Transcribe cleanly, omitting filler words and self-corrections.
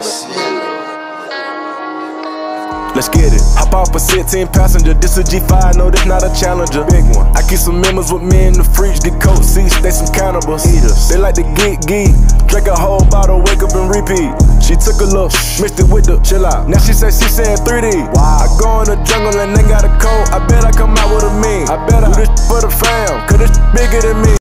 Let's get it. Hop off a 16 passenger. This a G5, no, this not a Challenger. Big one. I keep some members with me in the fridge. The coat seats, they some cannibals. Eaters. They like to get geek. Drink a whole bottle, wake up and repeat. She took a look, mixed it with the chill out. Now she say she saying 3D. Wow. I go in the jungle and they got a coat. I bet I come out with a mean. I bet I do this for the fam, cause this bigger than me.